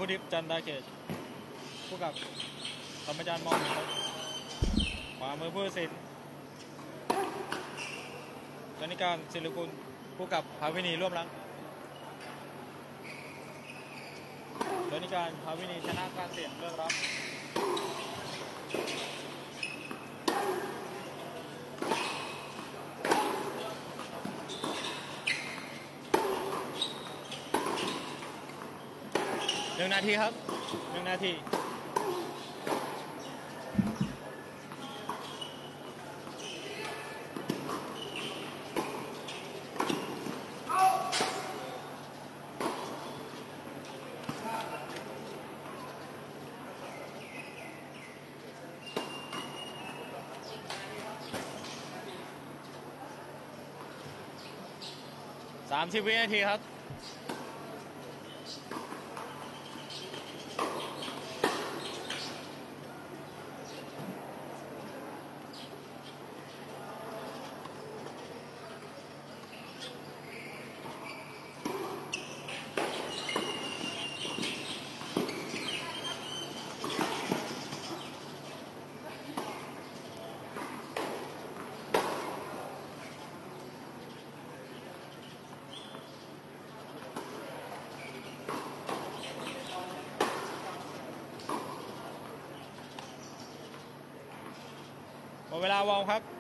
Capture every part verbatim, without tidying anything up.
ผู้ดิบจันดาเกตผู้กับธรรมจารย์มองครับขวามือผู้สินจนิการศิลกุลผู้กับภาวินีร่วมรังจนิการภาวินีชนะการเสี่ยงเลิกรับหนึ่งนาทีครับหนึ่งนาทีสามสิบวินาทีครับหมดเวลาวอร์มครับ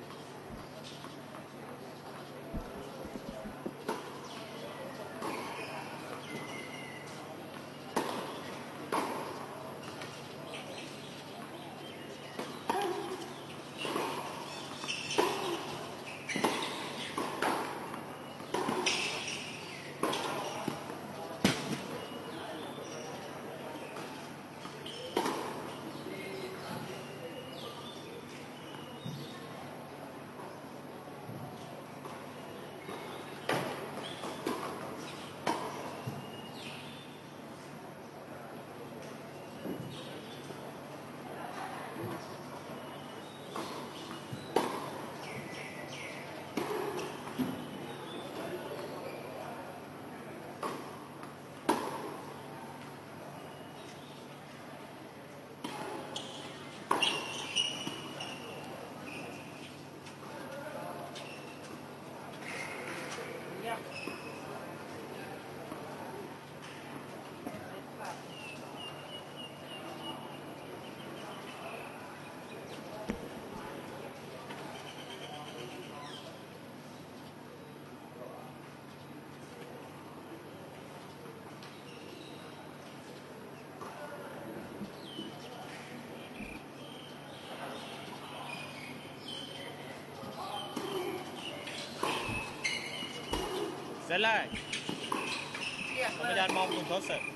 เสร็จเลยธรรมจารย์มองคุณทศเสร็จ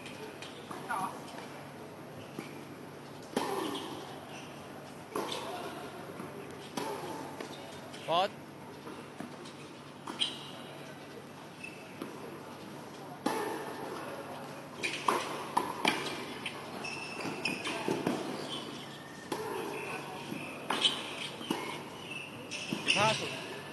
พอดสิบห้าสุด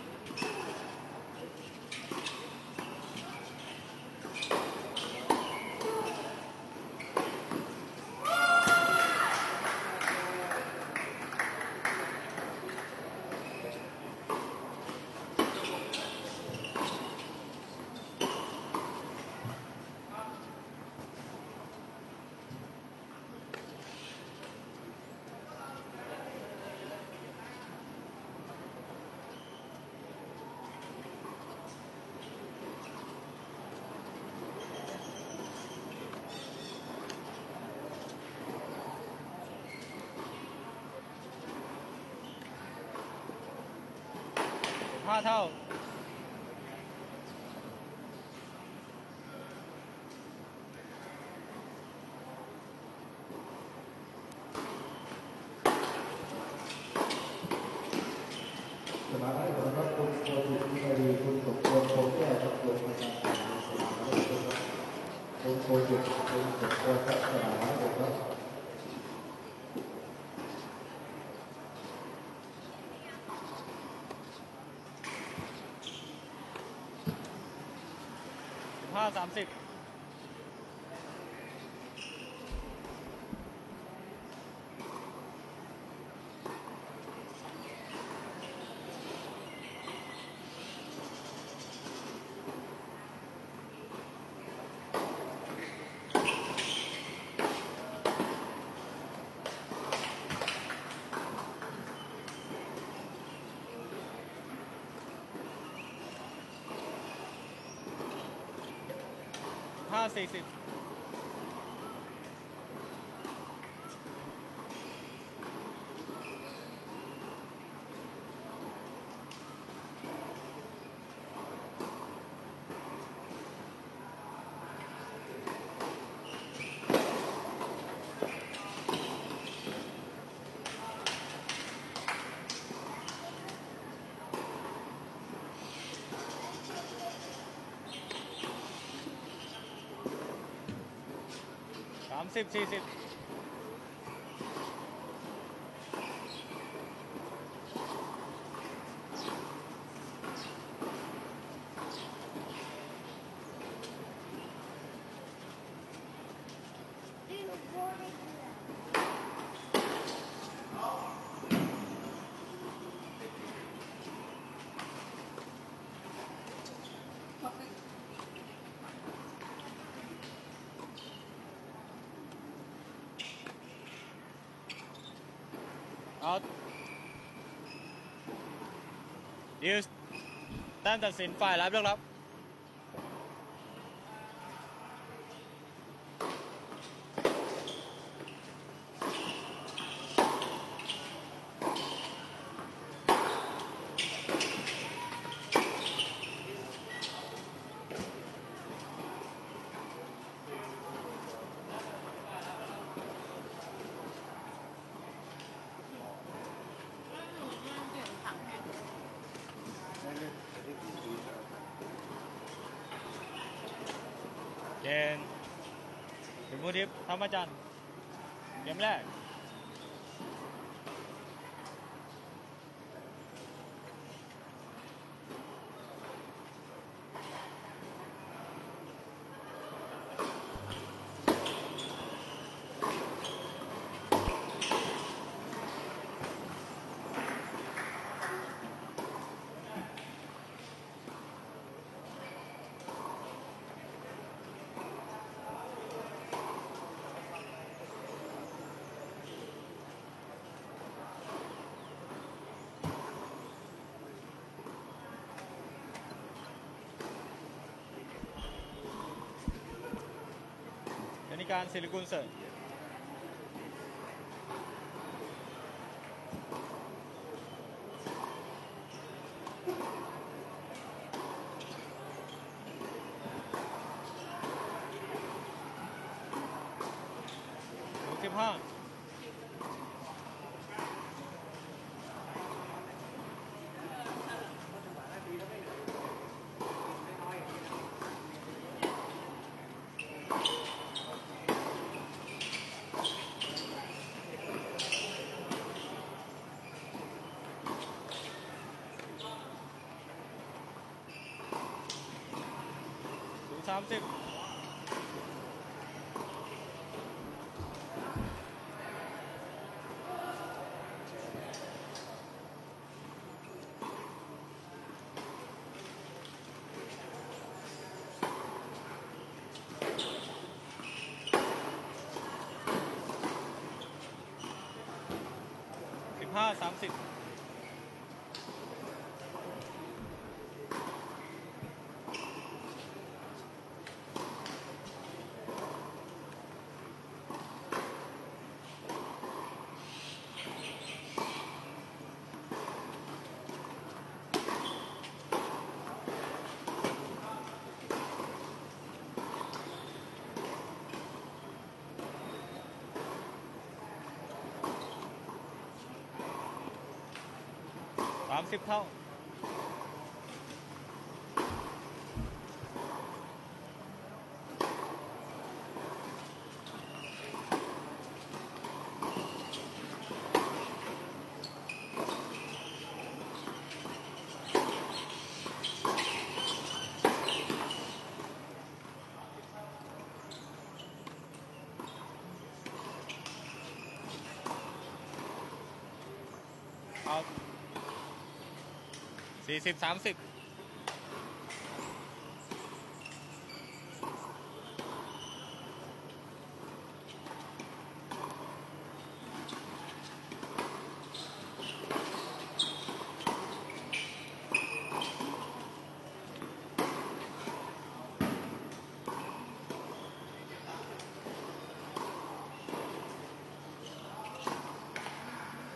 ห้าเท่าสมาชิกของคุณโควิดที่ได้ดีคุณสมควรคงแก้ครับลงมาจากการสมาชิกคุณโควิดคุณสมควรครับสมาชิกครับห้าสามสิบสี่สิบสามสิบสี่สิบเอาดิวแต้มตัดสินฝ่ายรับเลือกรับเกณฑ์ถึงผู้ทิพย์ธรรมจันทร์เกมแรกธนิการศิริกุลเสริมหกสิบห้าสามสิบสิบห้าสามสิบสามสิบเท่าเอาสี่สิบสามสิบ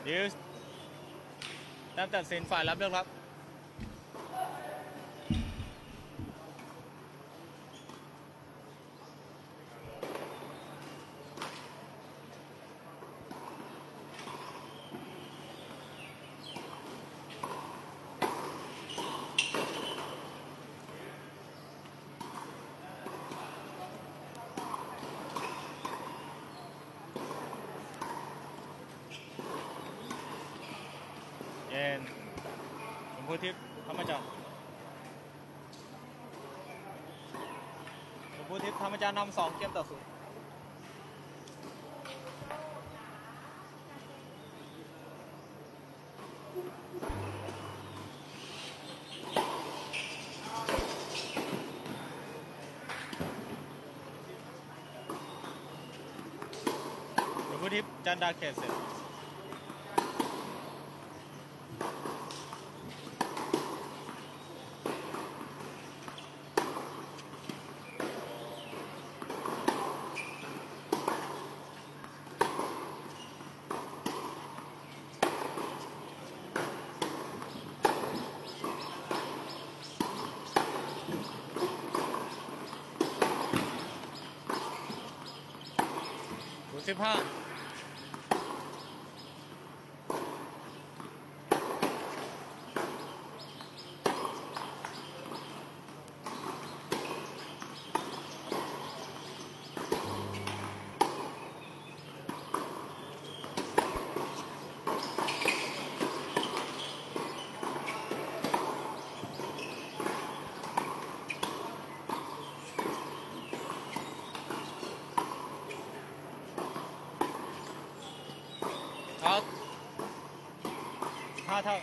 ดิวแต้มตัดสินฝ่ายรับเลือกครับเย็นชมพูทิพย์ธรรมจันทร์ชมพูทิพย์ธรรมจันทร์นำสองเกมต่อศูนย์ชมพูทิพย์จันดาเขตเสร็จสิบห้าครับห้าเท่า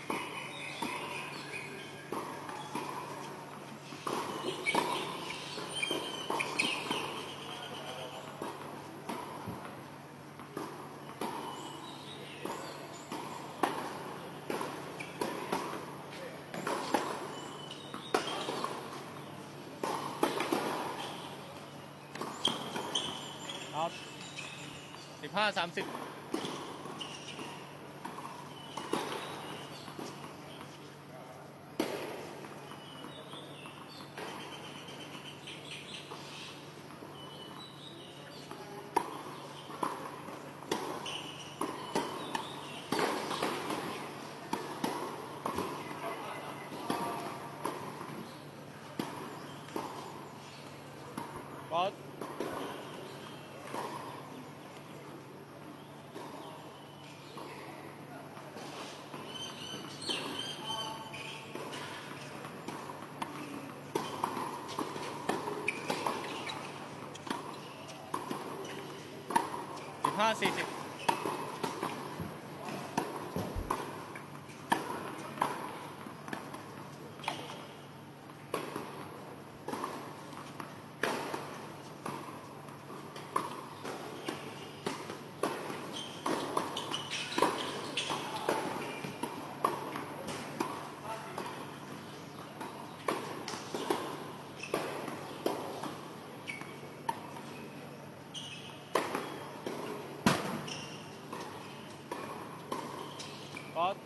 ครับสิบห้าสามสิบบอสสิบห้าสี่สิบบอส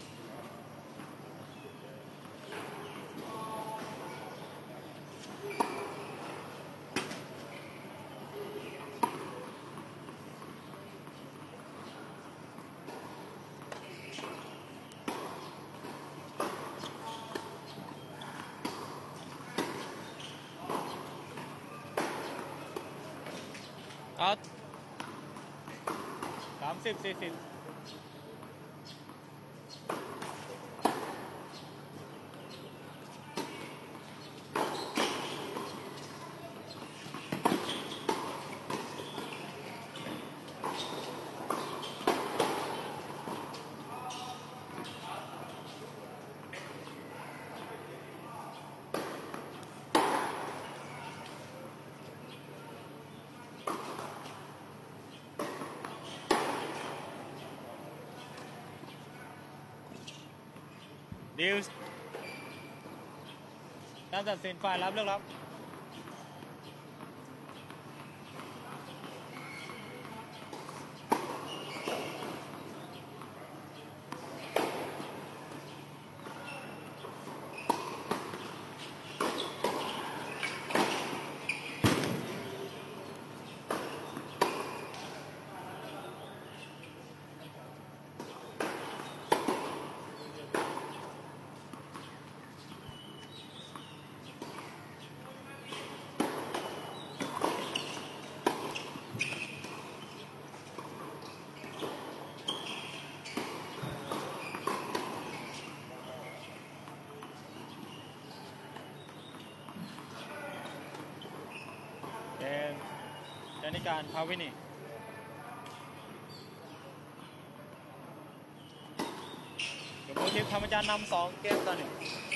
ครับสามสิบสี่สิบดิวการตัดสินฝ่ายรับเลือกรับนิการภาวินีชมพูทิพย์ธรรมจันทร์นำสองเกมต่อหนึ่ง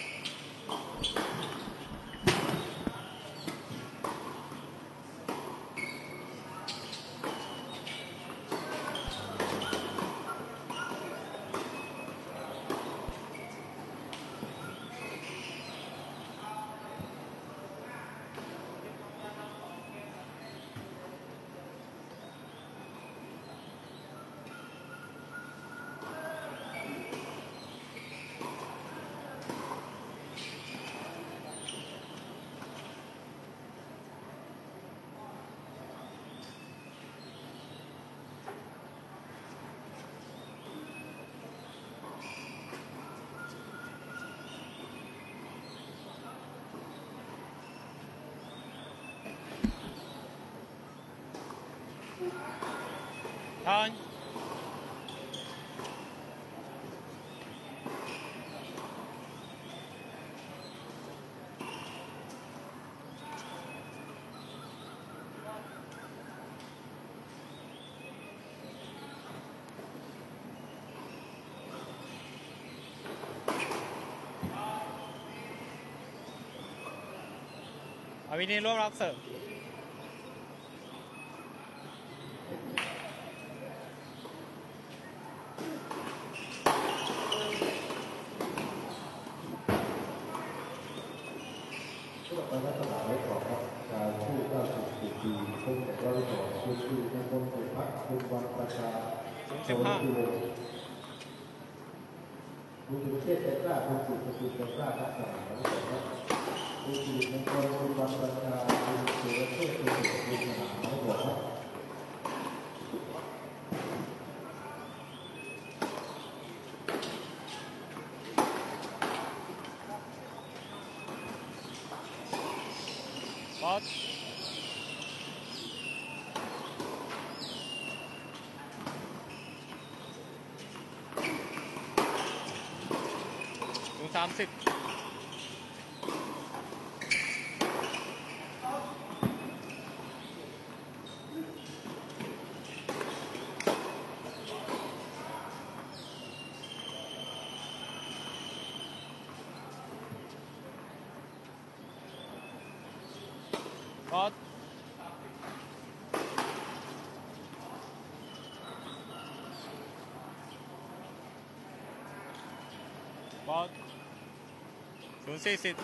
ทอนอาวินีร่วมรับเสิร์ฟการรักษาไว้ก่อนครับการคู่เก้าสิบสี่ปีพบกับเราต่อคือคือในคนสุพัฒน์คุณวันประชาโซนที่วงคุณสุเทพเจ้ากล้าคุณสุขสุขเจ้ากล้าทักษะไว้ก่อนครับคุณสุในคนคุณวันประชาคุณสุรเทพคุณสุขคุณสนามไว้ก่อนครับบอสถึงสามสิบบอสบอสศูนย์สี่สิ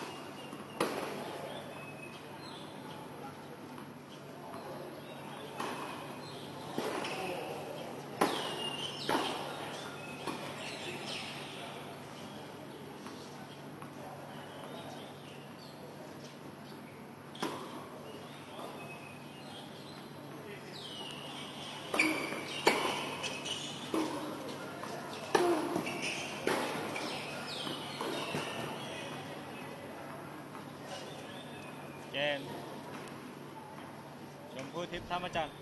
เกมชมพูทิพย์ธรรมจันทร์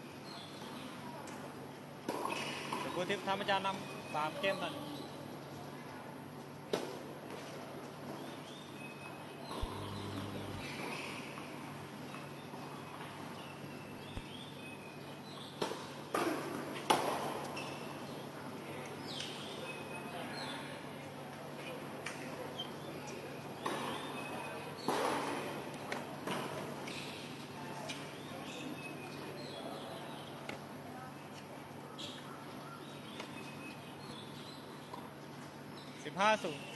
ชมพูทิพย์ธรรมจันทร์นำสามเกมต่อหนึ่งสิบห้าศูนย์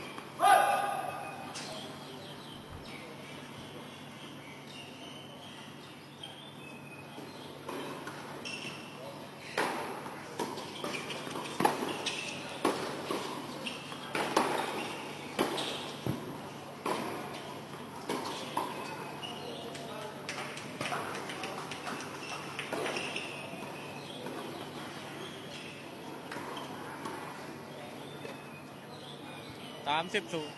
สามสิบศูนย์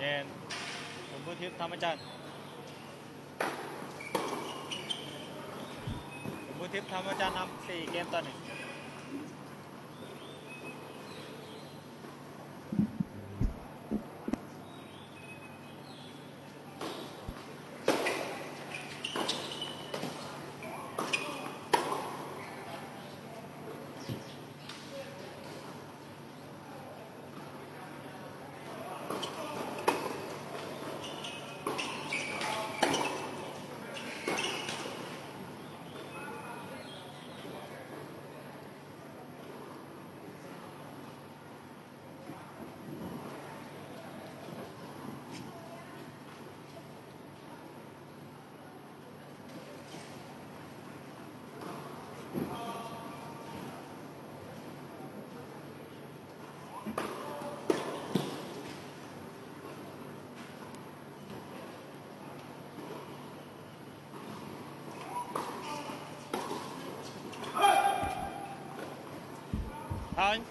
นชมพูทิพย์ธรรมจันทร์ชมพูทิพย์ธรรมจันทร์นำสี่เกมต่อหนึ่งทัน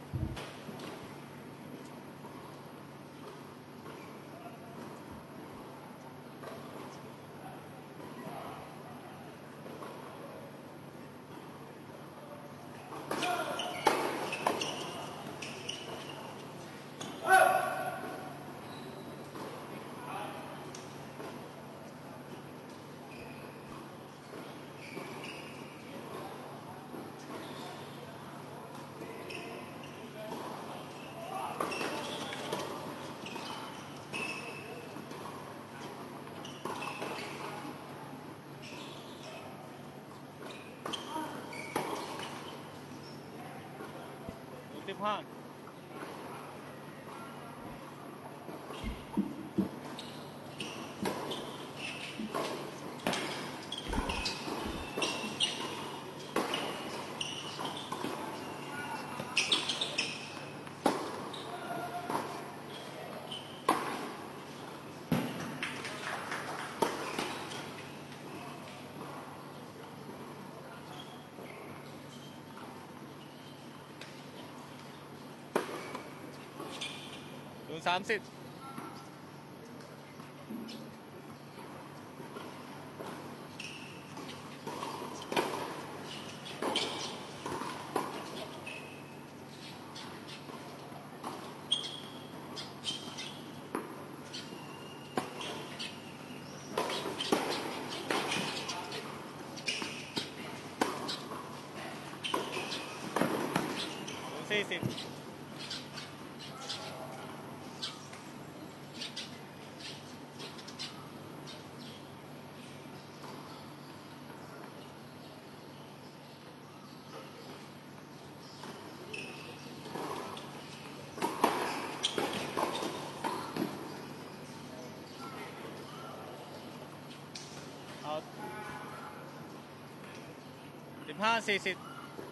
สิบห้าศูนย์สามสิบสี่สิบเอาสิบห้าสี่สิบ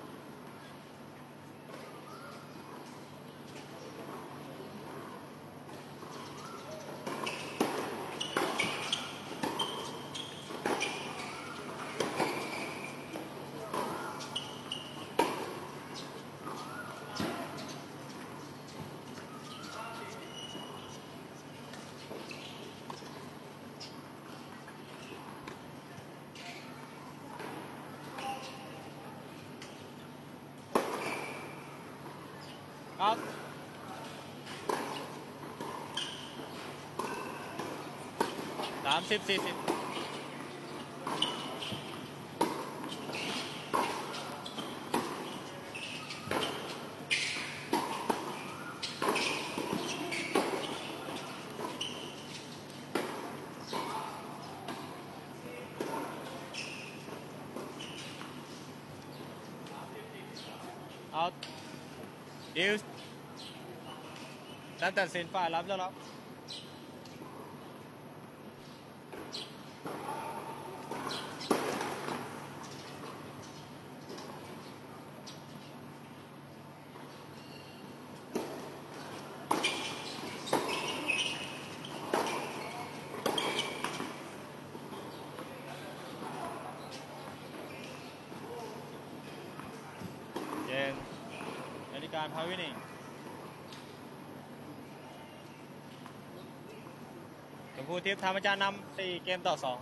ครับสามสิบสี่สิบเอาดิวนัดตัดสินฝ่ายรับแล้วครับเย็นนาฬิกาพาวินีมพูทิพย์ธรรมจารย์นำสี่เกมต่อสอง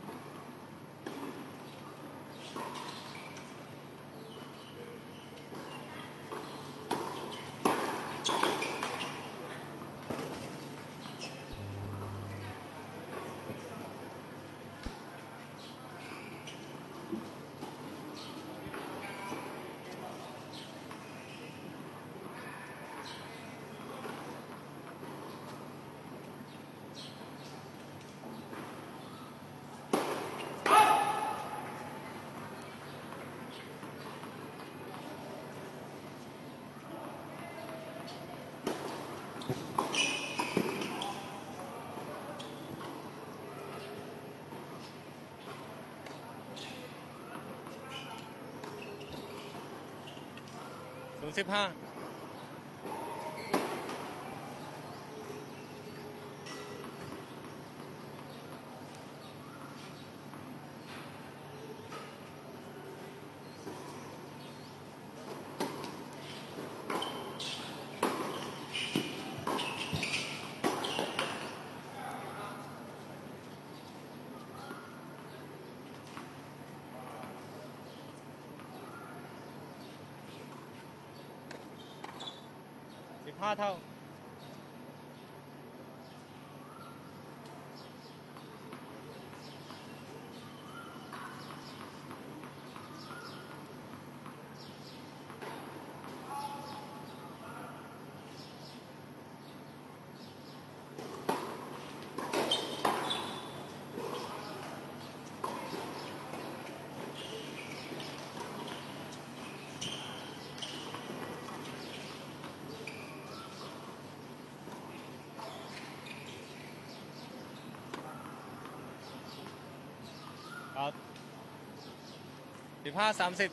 ศูนย์สิบห้าสิบห้าเท่าครับสิบห้าสามสิบ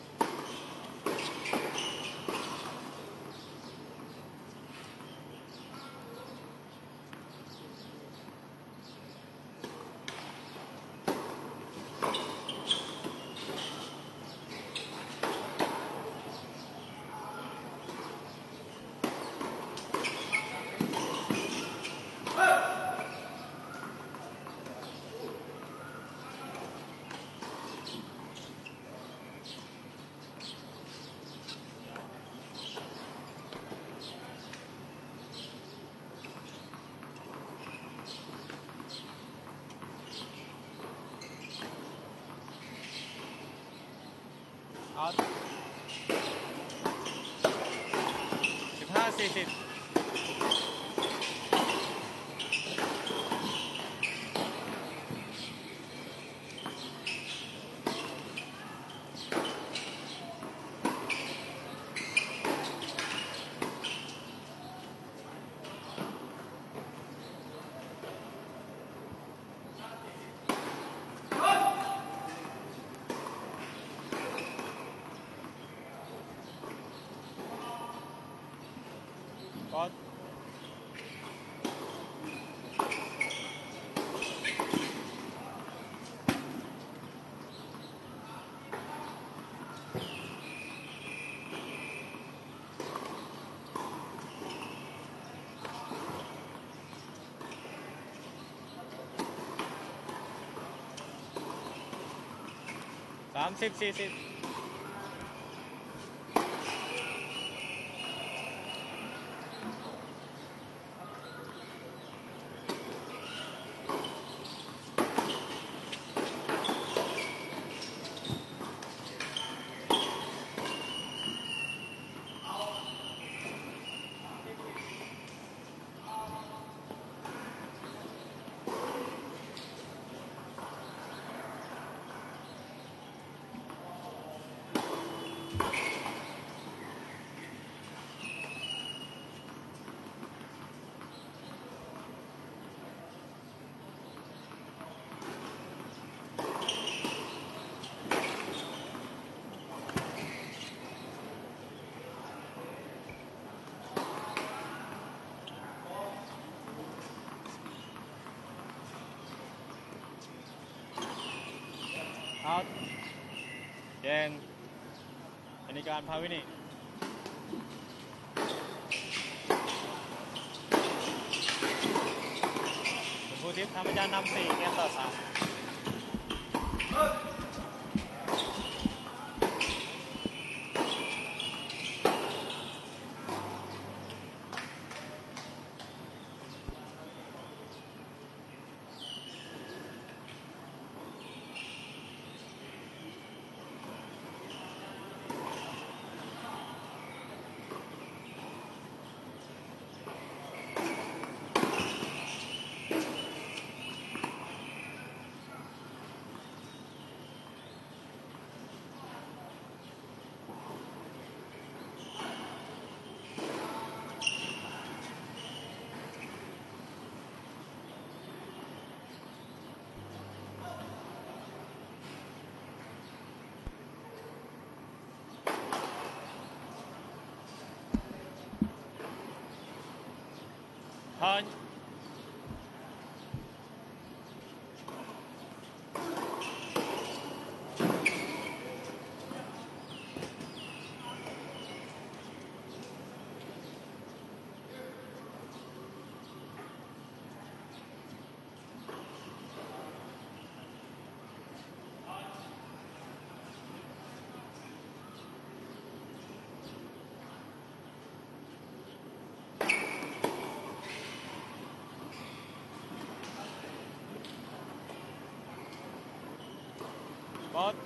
เอาสิบห้าสี่สิบก็สามสิบสี่สิบเอาแดงอนิการภาวินีสมพูสิบธรรมจารย์นำสี่เกมต่อสามทันบอส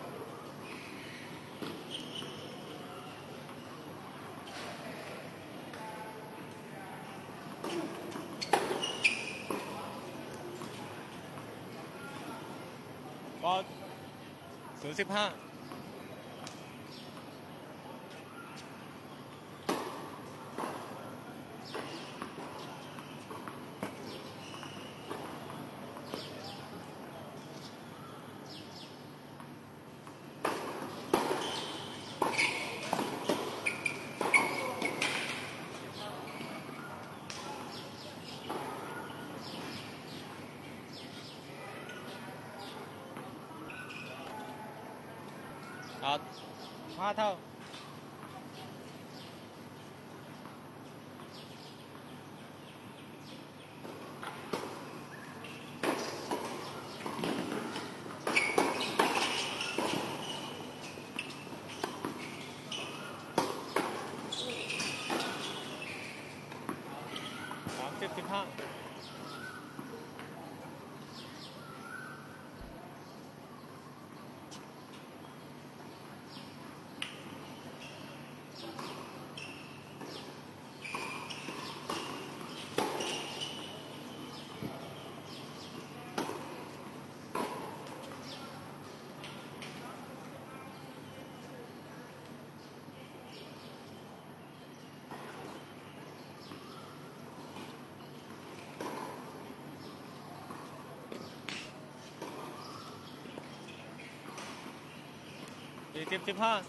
บอสศูนย์สิบห้าอ่ะห้าเท่าสามสิบสิบห้าสี่สิบสิบห้า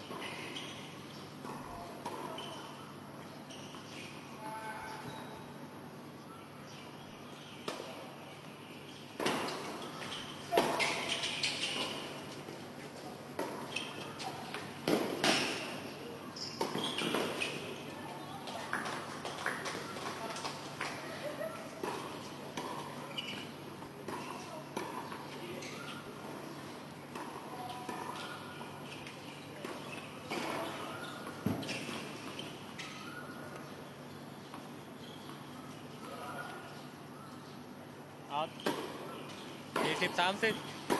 เอาสี่สิบสามสิบ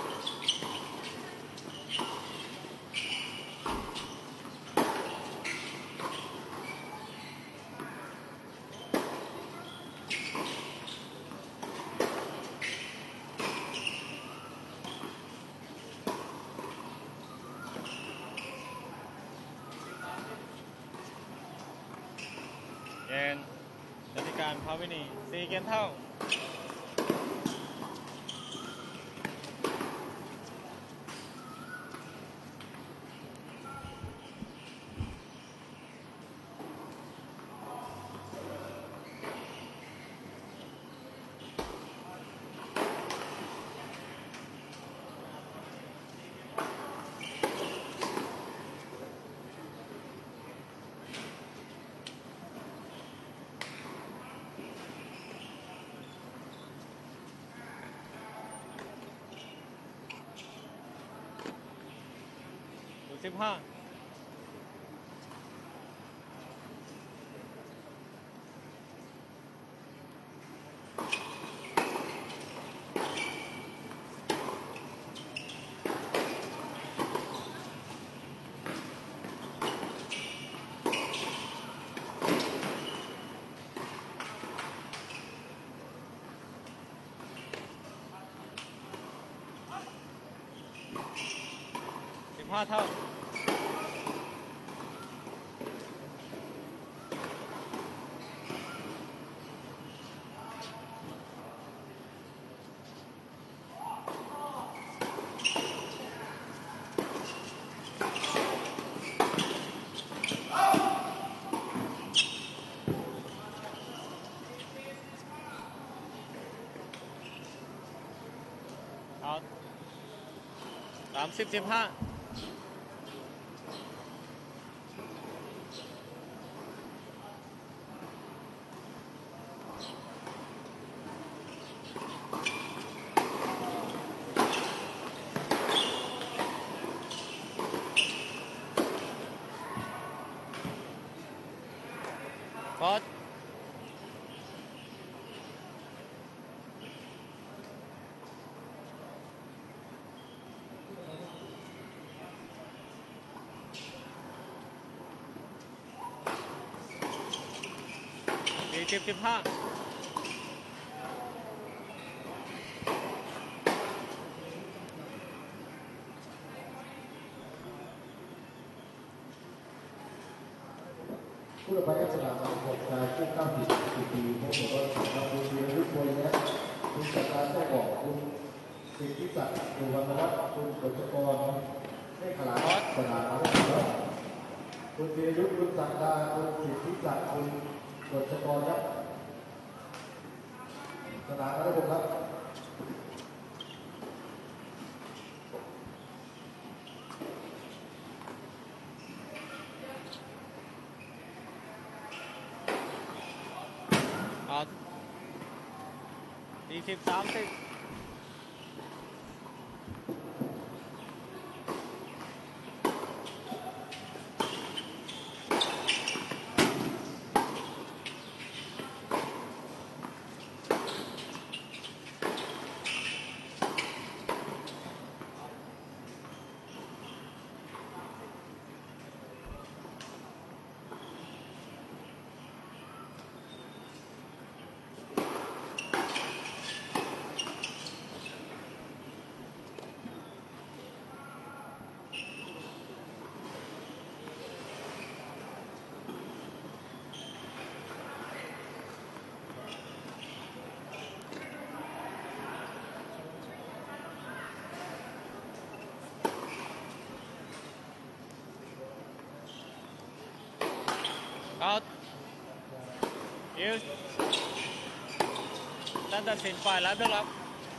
เย็นรัติการภาวินีสี่เกมเท่าสิบห้าสิบห้าเท่าเอาสามสิบสิบห้าพอดสี่สิบสิบห้าผู้รับการสนามหกการผู้ก้าวผิดสี่ปีผมบอกว่าสำหรับคุณธีรยุทธ์โวยนะคุณจักรการได้บอกคุณสิทธิศักดิ์สุวรรณวัฒน์คุณกฤษกรได้ขลาดสนามนะครับคุณธีรยุทธ์คุณจักรการคุณสิทธิศักดิ์คุณกฤษกรครับสนามนะครับครับสี่สิบสามสิบเอายิวท่านตัดสินฝ่ายรับด้วยครับ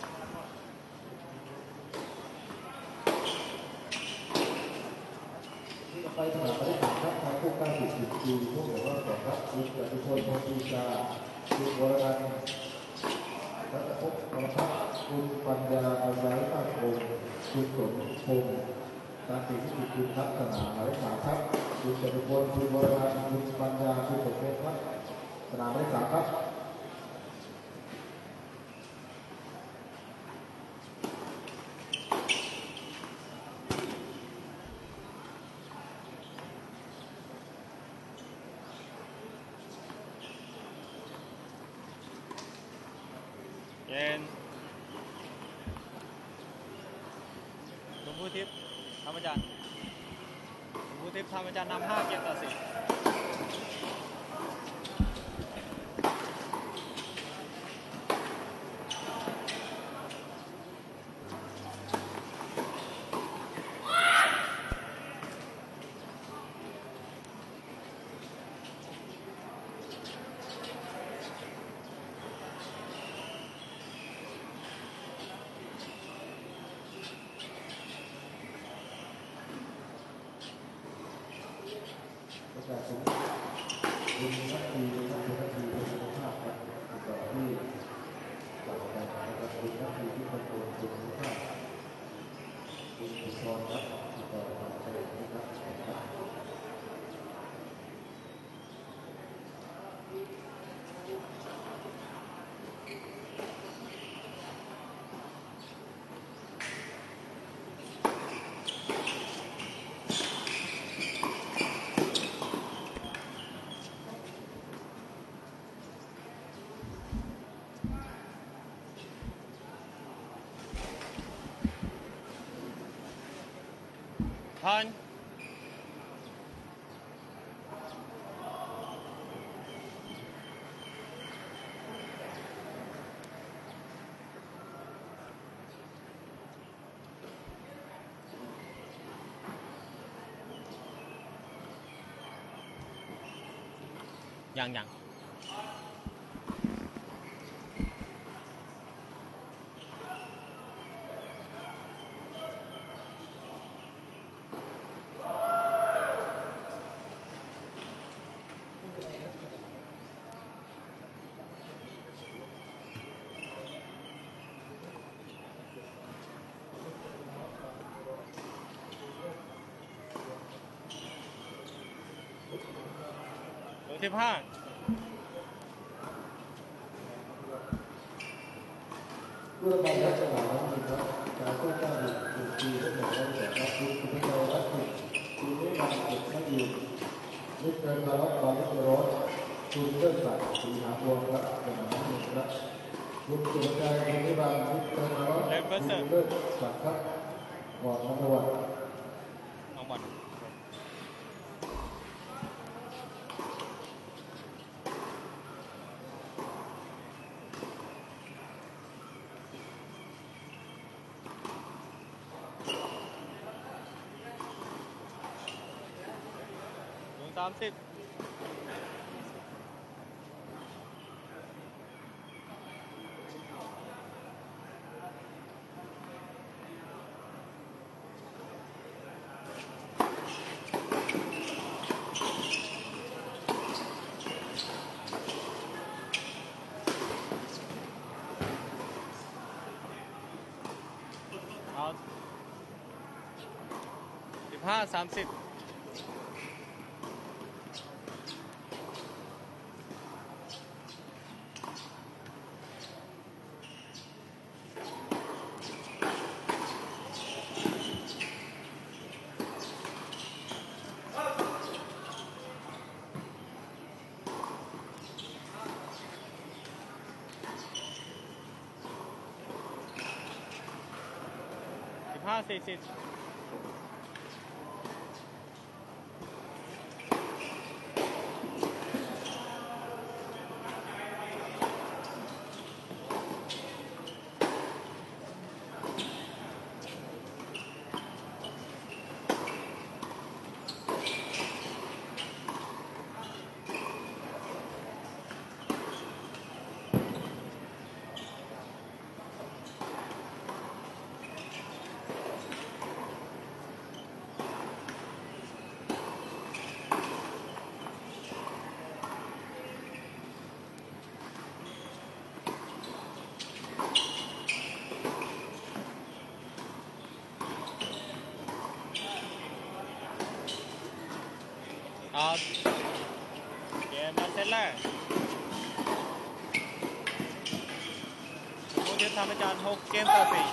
ไปสนามไม่ได้ถามครับทางผู้การผิดผิดคิวพวกบอกว่าต่อครับคุณจตุพลพงศ์ปีชาคุณวรนันท์รัตภพประภัสคุณปัญญาเอาไว้ตั้งองค์คุณสมพงศ์การผิดที่ผิดคุณทัศนาหมายเลขสามครับคุณจตุพลคุณวรนันท์คุณปัญญาคุณสมพงศ์ครับสนามหมายเลขสามครับเย็นหลวงปู่ทิพย์ธรรมจันทร์หลวงปู่ทิพย์ธรรมจันทร์นำห้าเกมต่อสี่ประกาศผมคุณนักทีนักทีนักทีเป็นสุขภาพครับติดต่อที่หลักการนะครับคุณนักทีที่คอนโทรลสุขภาพคุณสุนทรครับติดต่อทางเทเลนะครับพันยังยังสิบห้าเพื่อไปรักษานะครับการป้องกันถูกตีก็เหมือนกันแต่รับทุกคุณเรารับทุกคุณไม่นำเก็บไม่อยู่ไม่เกินระดับความไม่ร้อนคุณเลิกสัตว์สีหาบวงละอย่างนั้นหนึ่งละคุณสุดใจคุณไม่บางคุณเกินระดับคุณเลิกสัตว์ครับก่อนระวังน้องบอลสามสิบเอาสิบห้าสามสิบห้าสี่สิบเอาเกมมาเซตแรกสมมุติทำอาจารย์หกเกมต่อสี่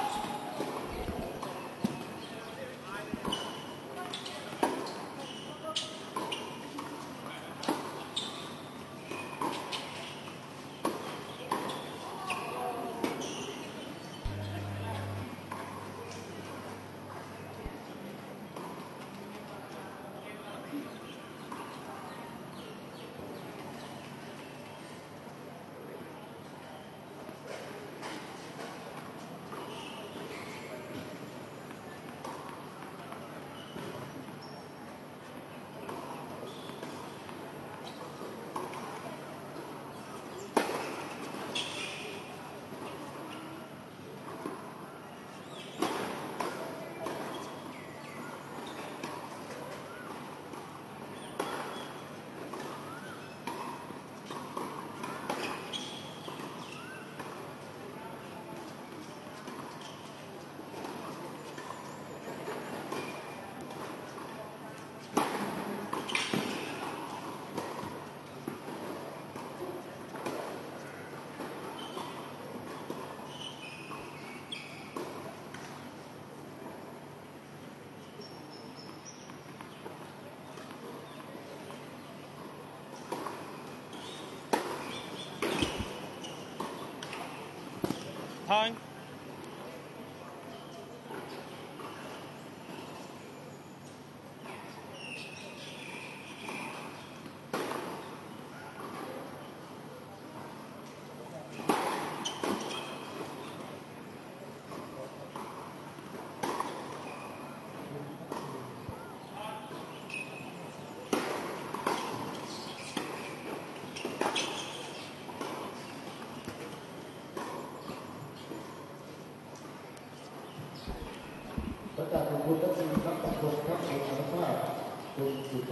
ทอน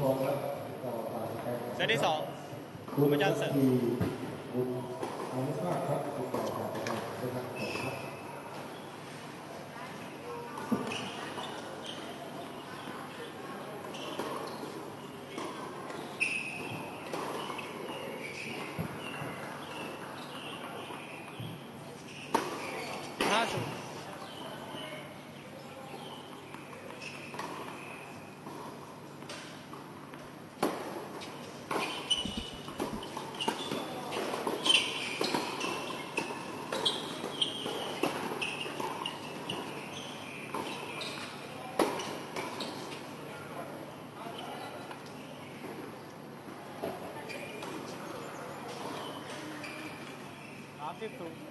องครับต่อไปครับเซตที่สองคุณพัชรีคุณอนุภาพครับติดต่อผ่านไปครับนะครับขอบคุณครับห้าศูนย์สามสิบศูนย์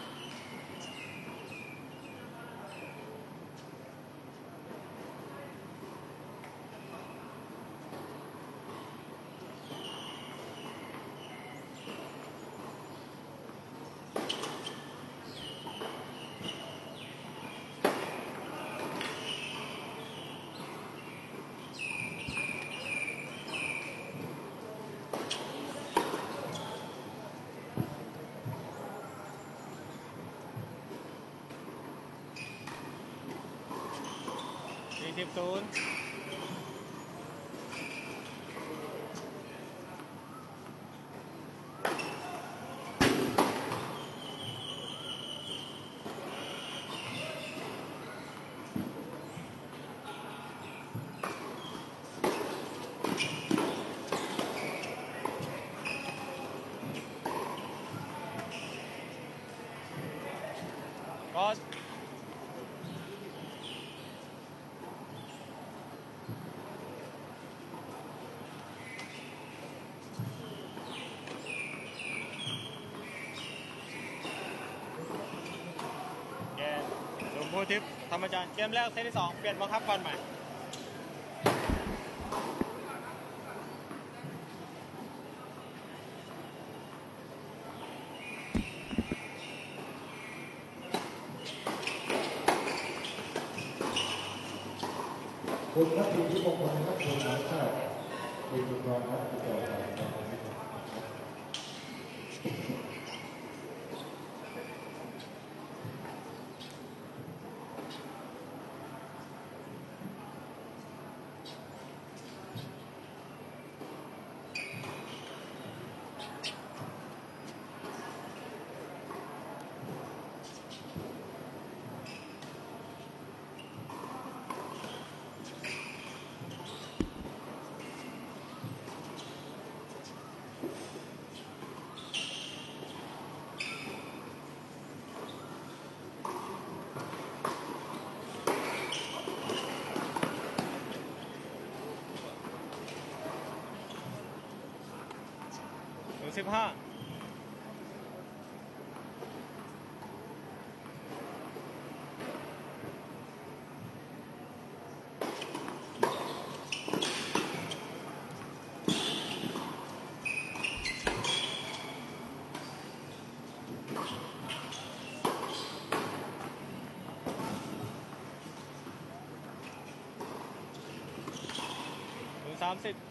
สี่สิบศูนย์ก็แกหลวงพ่อทิพย์ธรรมจารย์เกมแรกเซตที่สองเปลี่ยนบังคับก่อนใหม่คุณพัชรีที่มงคลนะครับคุณอนุภาพเป็นคุณรองครับติดต่อผ่านไปครับหนึ่งสิบห้าหนึ่งสามสิบ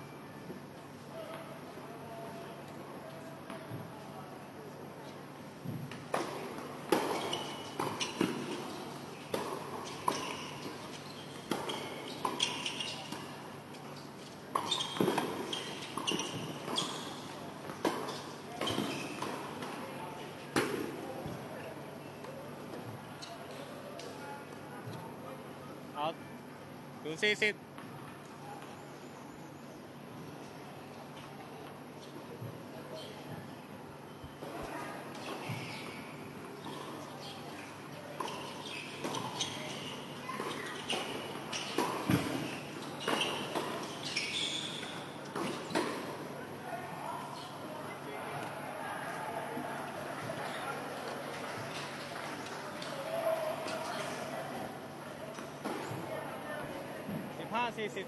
เอาดูสี่สิบสิบห้าสี่สิบ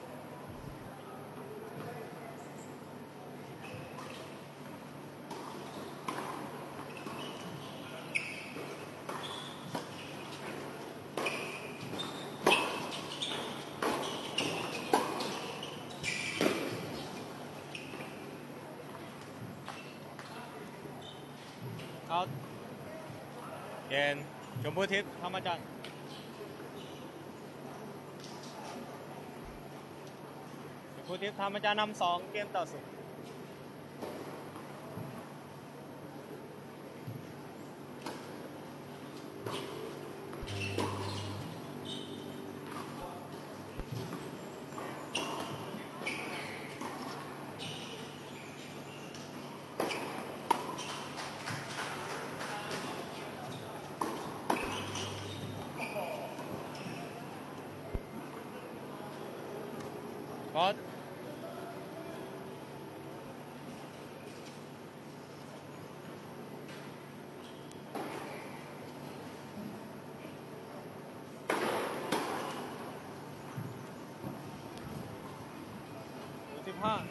เอาเกณฑ์ชมพูทิพย์ธรรมจันทร์ชมพูทิพย์ธรรมจันทร์นำสองเกมต่อศูนย์พอดสิบห้า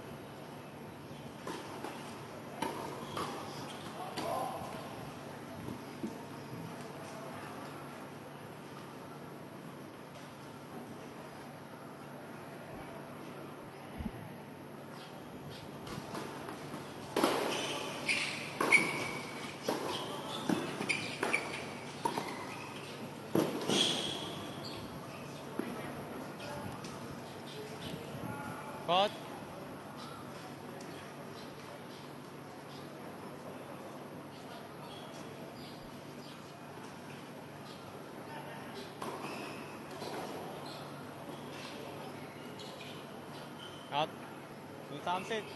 พอดครับศูนย์สามสิบ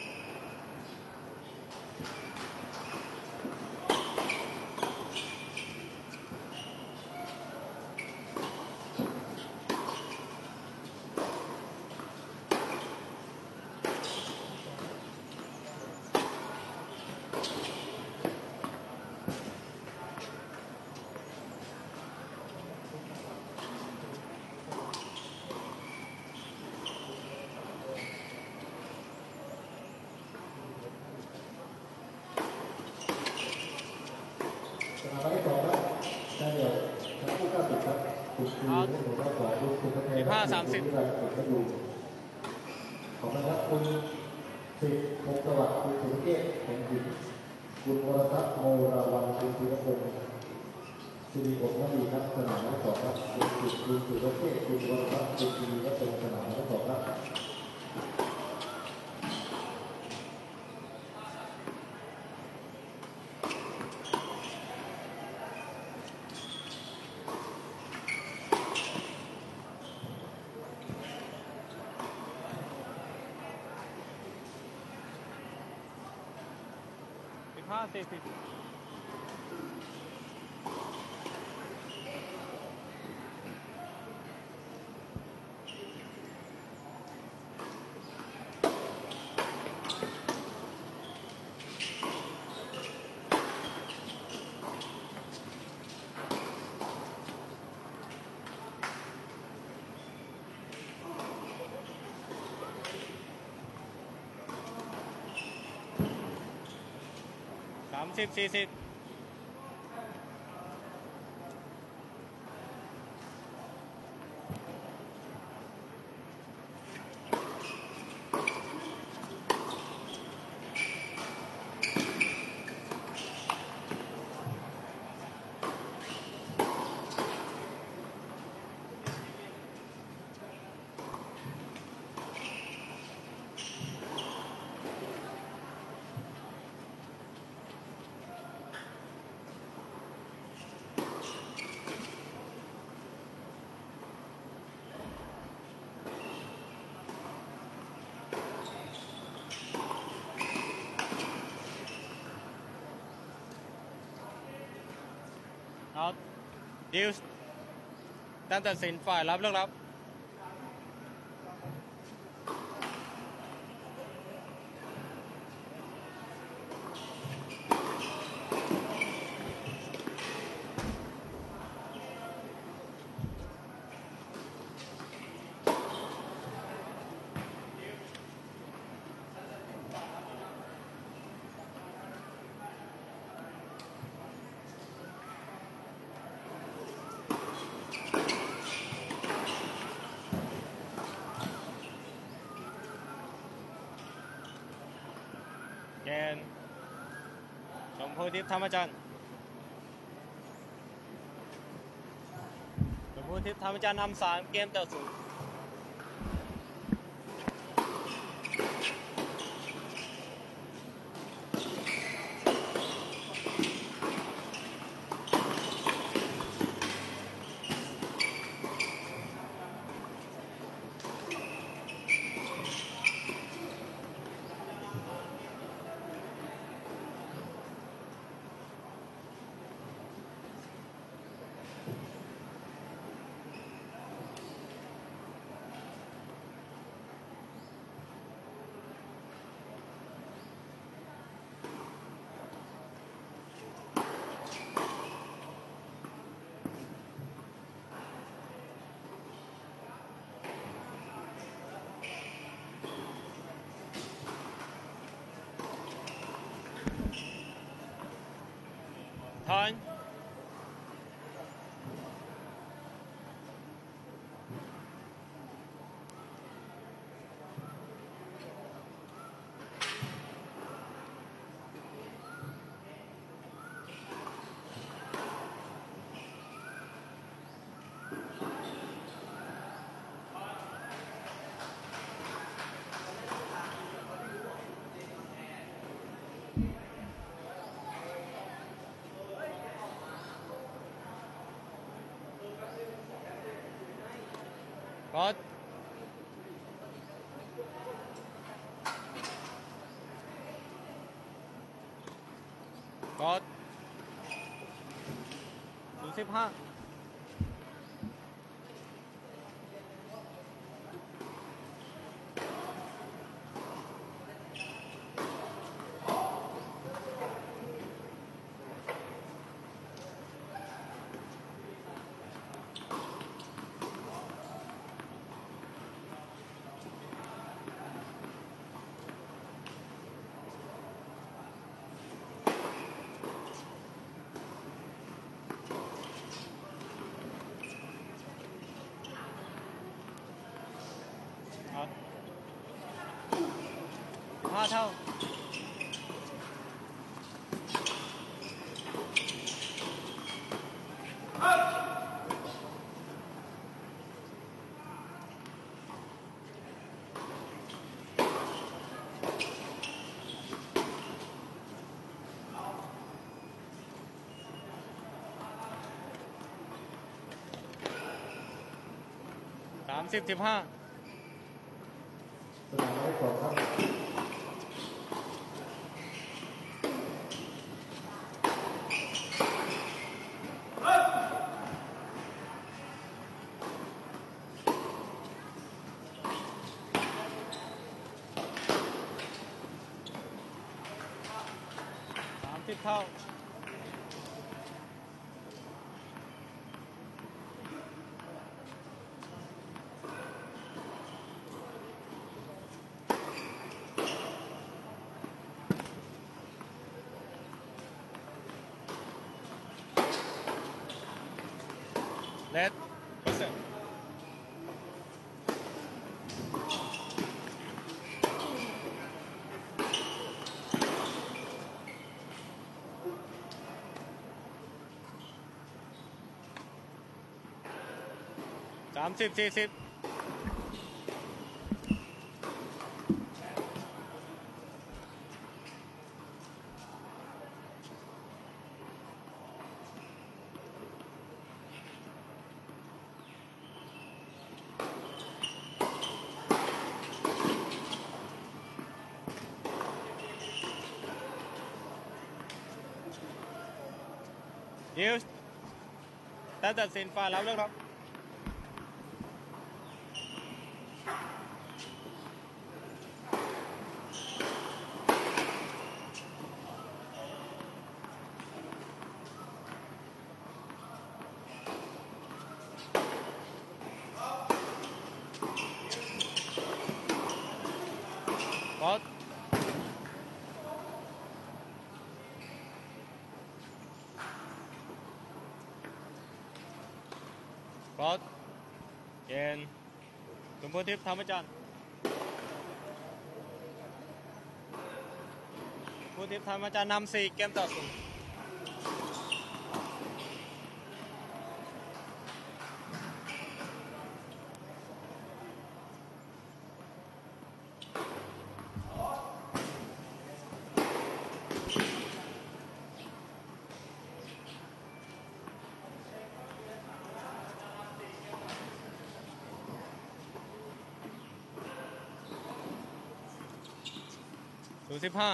สนามที่สองครับได้เดี่ยวทั้งคู่เก้าสิบครับคุณครูผู้หัวหน้าสอนคุณครูพัฒนาที่ได้ฝึกให้ดูขอบคุณครับคุณสิทธิ์พงศ์สวัสดิ์คุณสุรเกศแห่งดินคุณวรทัศน์โมราวันคุณธีรพงศ์สิริผลวดีครับสนามที่สองครับคุณสิทธิ์คุณสุรเกศคุณวรทัศน์คุณธีรพงศ์สนามที่สองครับสิบห้าสี่สิบสามสิบสี่สิบเอาดิวส์การตัดสินฝ่ายรับเลือกรับแกนชชมพูทิพย์ธรรมจันทร์ชมพูทิพย์ธรรมจันทร์นำสามเกมต่อศูนย์ทอนกดกดศูนย์สิบห้าห้าเท่าสามสิบสิบห้าสนามที่สองครับสามสิบเท่าเลดเปอร์เซ็นต์สามสิบสี่สิบเดี๋ยวแต่ตัดสินฝ่ายเราเลิกครับกดกดเกณฑ์ชมพูทิพย์ธรรมจันทร์ชมพูผู้ทิพย์ทำอาจารย์นำสี่เกมต่อศูนย์ศูนย์สิบห้า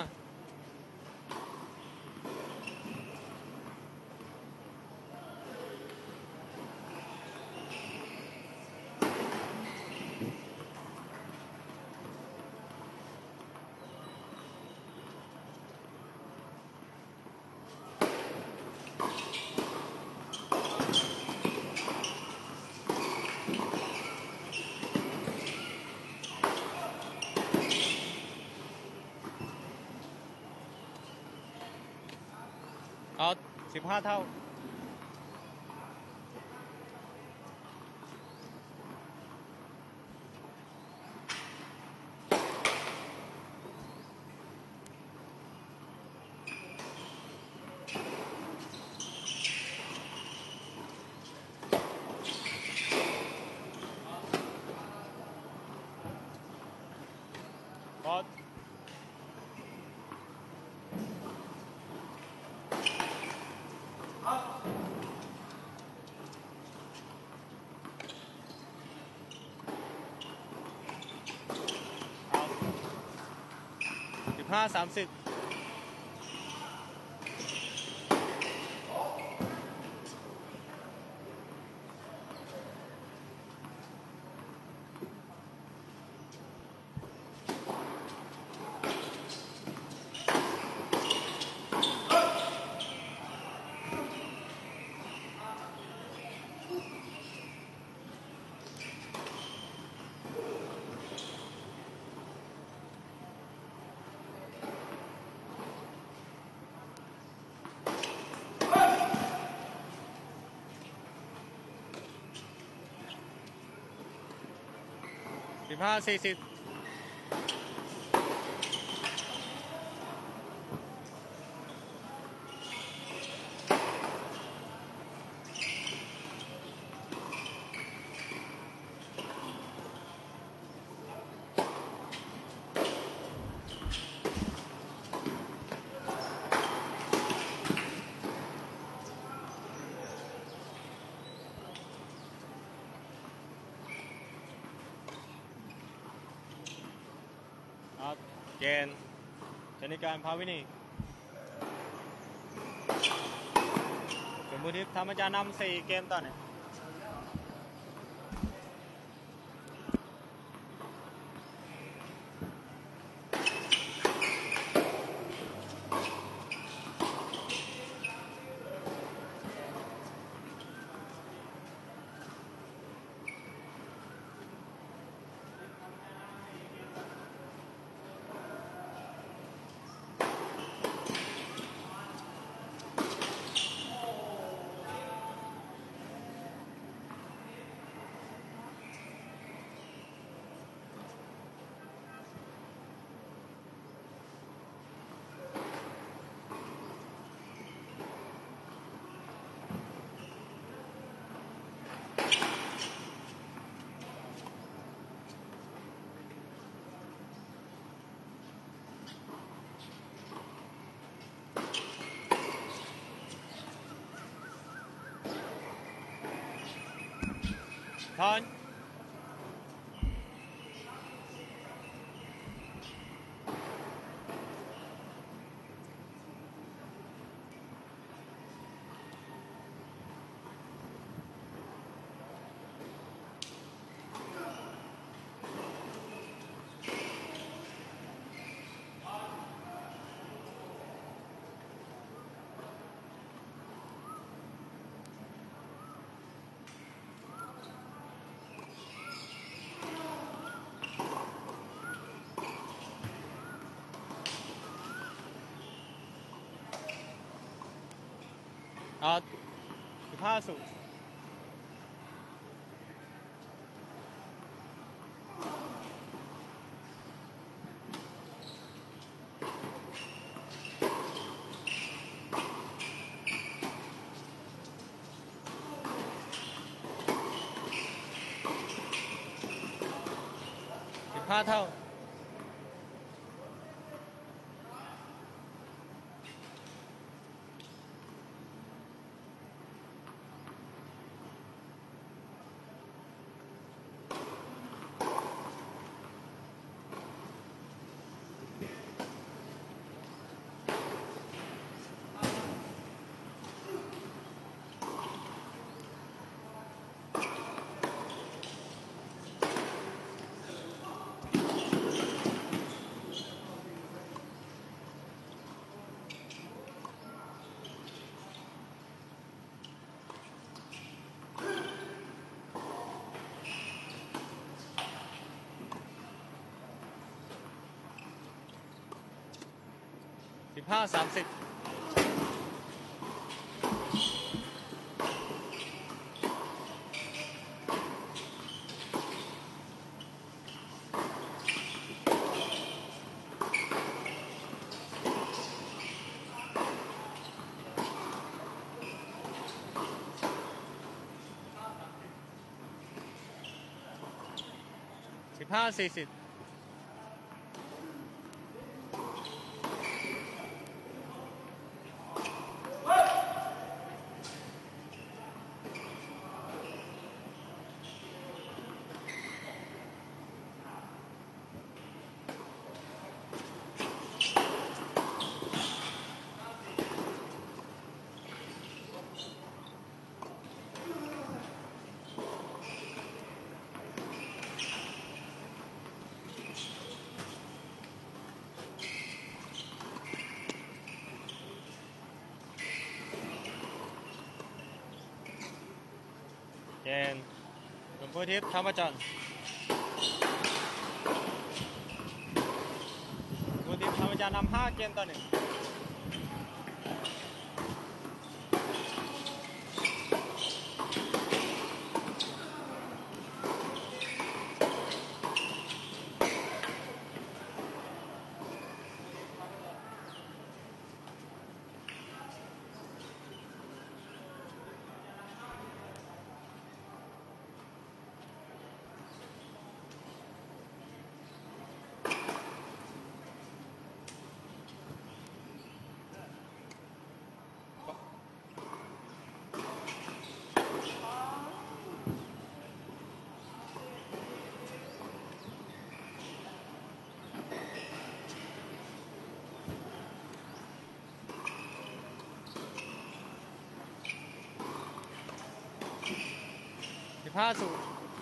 เอาสิบห้าเท่าพอสิบห้าสามสิบสิบห้าสี่สิบเกณฑ์ชนิการภาวินีส่วนผู้ทิพย์ทำอาจารย์นำสี่เกมต่อหนึ่งทอนเอาสิบห้าสูงห้าเท่าสิบห้าสามสิบสิบห้าสี่สิบเกณฑ์หลวงพ่อทิพย์ธรรมจันทร์หลวงพ่อทิพย์ธรรมจันทร์นำห้าเกณฑ์ต่อหนึ่งสิบห้าศูนย์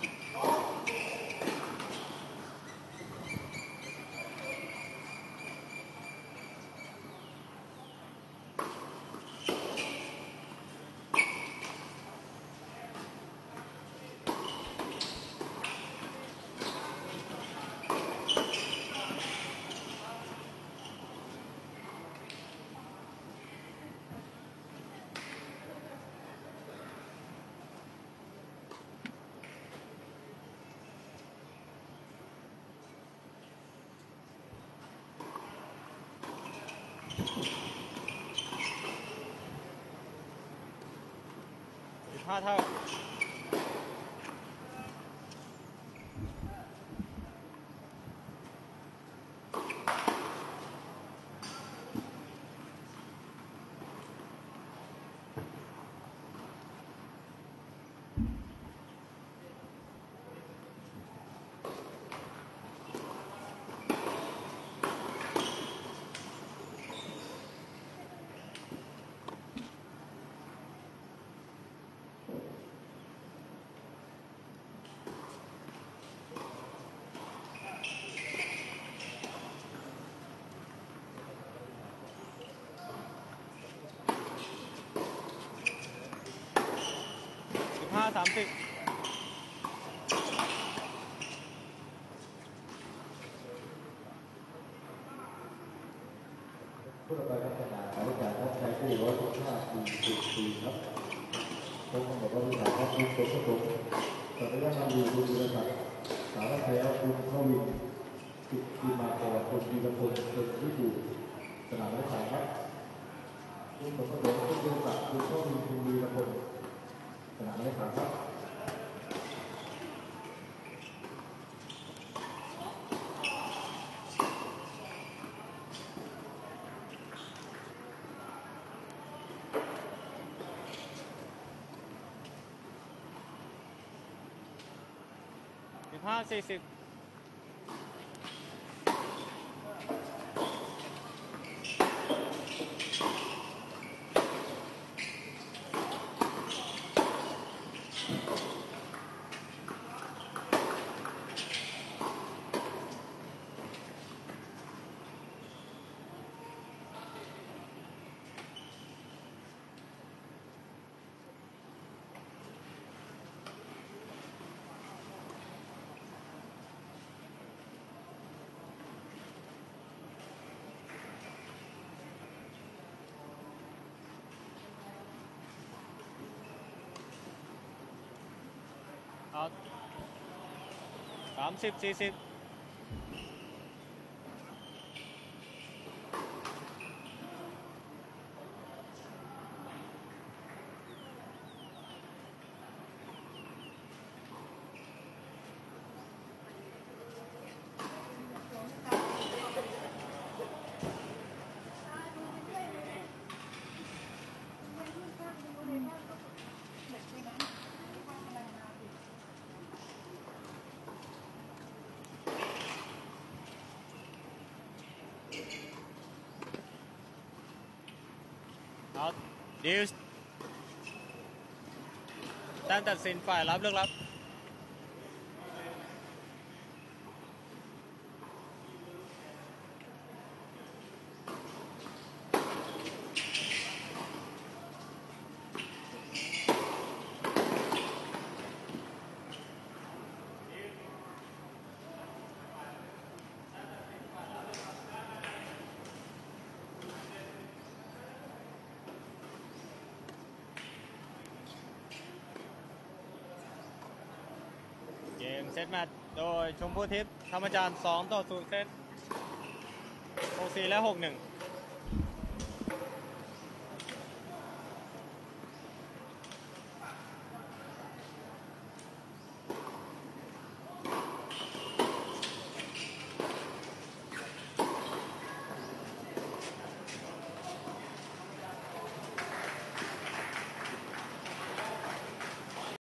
สิบห้าเท่าสิบห้าสามสิบผู้รับราชการอาจารย์ท่านใช้ผู้ร้อยสิบห้าปีสิบปีครับผมบอกว่าผู้ถามว่าคุณตัวผู้ตรงแต่ไม่ได้มาดูดูดูนะครับสาวไทยเอาคุณเข้าวินติดทีมาแต่คนดีละคนคนที่อยู่สนามนักข่าวครับคุณตัวผู้ตรงคุณเดินกับคุณเข้าวินคุณดีละคนสนามนักข่าวครับห้าสี่สิบเอาสามสิบสี่สิบเอาดิวแต้มตัดสินฝ่ายรับเลือกรับเกมเซตแมตช์โดยชมพูทิพย์ธรรมจารย์สองต่อศูนย์เซตหกสี่และหกหนึ่ง